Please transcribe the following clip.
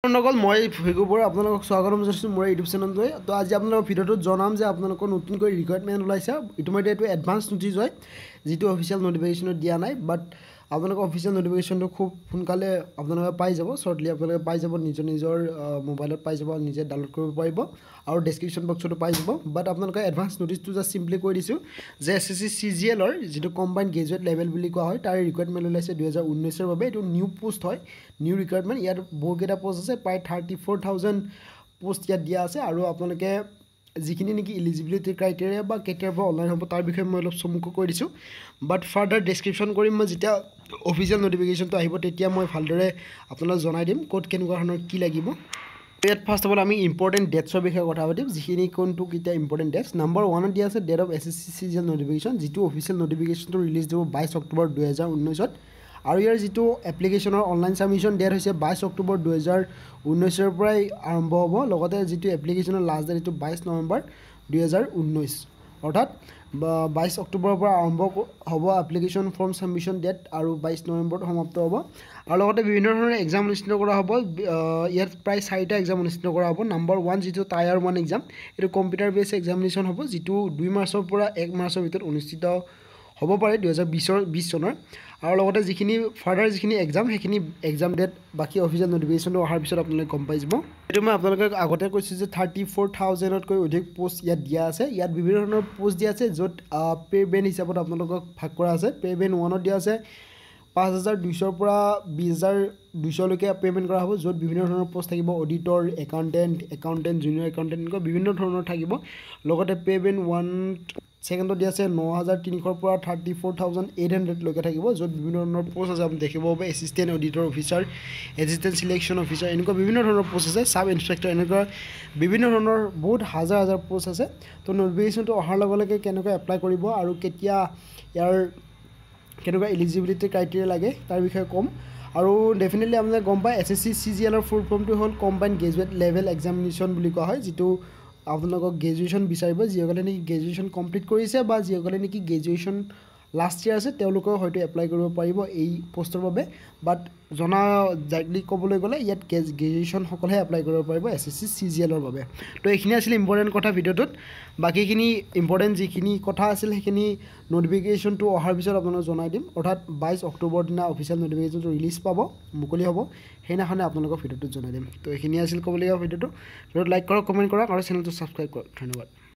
নগল মই ভিগুবোৰ আপোনালোকক স্বাগতম জনাইছোঁ মোৰ ইউটিউব চেনেলটোৱে। তো আজি আপোনালোকৰ ভিডিঅ'টোত জনাম যে আপোনালোকৰ নতুনকৈ ৰিকুৱাৰমেণ্ট ওলাইছে। ইতিমধ্যে এইটো এডভান্স নটিচ হয়, যিটো অফিচিয়েল নটিফিকেশ্যনত দিয়া নাই, বাট আপোনালোকৰ অফিচিয়েল নটিফিকেশ্যনটো খুব সোনকালে আপোনালোকে পাই যাব। শ্বৰ্টলি আপোনালোকে পাই যাব, নিজৰ মোবাইলত পাই যাব, নিজে ডাউনলোড কৰিব পাৰিব আৰু ডেছক্ৰিপশ্যন বক্সতো পাই যাব। বাট আপোনালোকে এডভান্স নটিচটো জাষ্ট চিম্পলি কৈ দিছোঁ যে SSC CGLৰ যিটো কম্বাইণ্ড গ্ৰেজুৱেট লেভেল বুলি কোৱা হয়, তাৰ ৰিকুৱাৰমেণ্ট ওলাইছে 2019ৰ বাবে। এইটো নিউ পোষ্ট হয়, নিউ ৰিকুৱাৰমেণ্ট। ইয়াত বহুকেইটা পোষ্ট আছে, প্ৰায় 34,000 পোষ্ট ইয়াত দিয়া আছে। আৰু আপোনালোকে যিখিনি নেকি ইলিজিবিলিটি ক্ৰাইটেৰিয়া বা কেতিয়াৰ পৰা অনলাইন হ'ব তাৰ বিষয়ে মই অলপ চমুকৈ কৈ দিছোঁ। বাট ফাৰ্ডাৰ ডেছক্ৰিপশ্যন কৰিম মই, যেতিয়া অফিচিয়েল নটিফিকেশ্যনটো আহিব তেতিয়া মই ভালদৰে আপোনালোকক জনাই দিম ক'ত কেনেকুৱা ধৰণৰ কি লাগিব। ইয়াত ফাৰ্ষ্ট অফ অল আমি ইম্পৰ্টেণ্ট ডেটছৰ বিষয়ে কথা পাতিম, যিখিনি কোনটো কেতিয়া ইম্পৰ্টেণ্ট ডেটছ। নাম্বাৰ 1 দিয়া আছে date of SSC CGL notification, যিটো অফিচিয়েল নটিফিকেশ্যনটো ৰিলিজ দিব 22 অক্টোবৰ 2019। আৰু ইয়াৰ যিটো এপ্লিকেশ্যনৰ অনলাইন ছাবমিশ্যন ডেট হৈছে 22 অক্টোবৰ 2019ৰ পৰাই আৰম্ভ হ'ব। লগতে যিটো এপ্লিকেশ্যনৰ লাষ্ট ডেট এইটো 22 নৱেম্বৰ 2019, অৰ্থাৎ 22 অক্টোবৰৰ পৰা আৰম্ভ হ'ব এপ্লিকেশ্যন ফৰ্ম ছাবমিশ্যন ডেট আৰু 22 নৱেম্বৰত সমাপ্ত হ'ব। আৰু লগতে বিভিন্ন ধৰণৰ এক্সাম অনুষ্ঠিত কৰা হ'ব। ইয়াত প্ৰায় 4টা এক্সাম অনুষ্ঠিত কৰা হ'ব। নাম্বাৰ 1 যিটো টায়াৰ 1 এক্সাম, এইটো কম্পিউটাৰ বেছ এক্সামিনেশ্যন হ'ব, যিটো 2 মাৰ্চৰ পৰা 1 মাৰ্চৰ ভিতৰত অনুষ্ঠিত হ'ব পাৰে 2020 চনৰ। আৰু লগতে যিখিনি ফাৰ্ডাৰ যিখিনি এক্সাম, সেইখিনি এক্সাম ডেট বাকী অফিচিয়েল নটিফিকেশ্যনটো অহাৰ পিছত আপোনালোকে গম পাই যাব। এইটো মই আপোনালোকক আগতে কৈছোঁ যে 34,000তকৈ অধিক পোষ্ট ইয়াত দিয়া আছে। ইয়াত বিভিন্ন ধৰণৰ পোষ্ট দিয়া আছে, য'ত পে বেণ্ড হিচাপত আপোনালোকক ভাগ কৰা আছে। পে বেণ্ড 1ত দিয়া আছে 5,200ৰ পৰা 20,200লৈকে পে'মেণ্ট কৰা হ'ব, য'ত বিভিন্ন ধৰণৰ পোষ্ট থাকিব, অডিটৰ, একাউণ্টেণ্ট, জুনিয়ৰ একাউণ্টেণ্ট, এনেকুৱা বিভিন্ন ধৰণৰ থাকিব। লগতে পে বেণ্ড 1 ছেকেণ্ডত দিয়া আছে 9,300ৰ পৰা 34,800লৈকে থাকিব, য'ত বিভিন্ন ধৰণৰ পোষ্ট আছে আপুনি দেখিব পাব। Assistant auditor officer, assistant selection officer, এনেকুৱা বিভিন্ন ধৰণৰ পোষ্ট আছে। ছাব ইনস্পেক্টৰ, এনেকুৱা বিভিন্ন ধৰণৰ বহুত হাজাৰ পোষ্ট আছে। তো নটিফিকেশ্যনটো অহাৰ লগে লগে কেনেকৈ এপ্লাই কৰিব আৰু কেতিয়া ইয়াৰ কেনেকুৱা এলিজিবিলিটি ক্ৰাইটেৰিয়া লাগে তাৰ বিষয়ে ক'ম। আৰু ডেফিনেটলি আপোনালোকে গম পায় SSC CGLৰ ফুল ফৰ্মটো হ'ল কম্বাইণ্ড গ্ৰেজুৱেট লেভেল এক্সামিনেশ্যন বুলি কোৱা হয়, যিটো আপোনালোকক গ্ৰেজুৱেশ্যন বিচাৰিব। যিসকলে নেকি গ্ৰেজুৱেশ্যন কমপ্লিট কৰিছে বা যিসকলে নেকি গ্ৰেজুৱেশ্যন লাষ্ট ইয়াৰ আছে, তেওঁলোকেও হয়তো এপ্লাই কৰিব পাৰিব এই পষ্টৰ বাবে। বাট ডাইৰেক্টলি ক'বলৈ গ'লে ইয়াত গ্ৰেজুৱেশ্যনসকলেহে এপ্লাই কৰিব পাৰিব SSC CGLৰ বাবে। তো এইখিনি আছিল ইম্পৰ্টেণ্ট কথা ভিডিঅ'টোত। বাকীখিনি ইম্পৰ্টেণ্ট যিখিনি কথা আছিল সেইখিনি নটিফিকেশ্যনটো অহাৰ পিছত আপোনালোকক জনাই দিম, অৰ্থাৎ 22 অক্টোবৰ দিনা অফিচিয়েল নটিফিকেশ্যনটো ৰিলিজ পাব, মুকলি হ'ব, সেইদিনাখনে আপোনালোকক ভিডিঅ'টোত জনাই দিম। তো এইখিনি আছিল ক'বলগীয়া ভিডিঅ'টো লাইক কৰক, কমেণ্ট কৰক আৰু চেনেলটো ছাবস্ক্ৰাইব কৰক। ধন্যবাদ।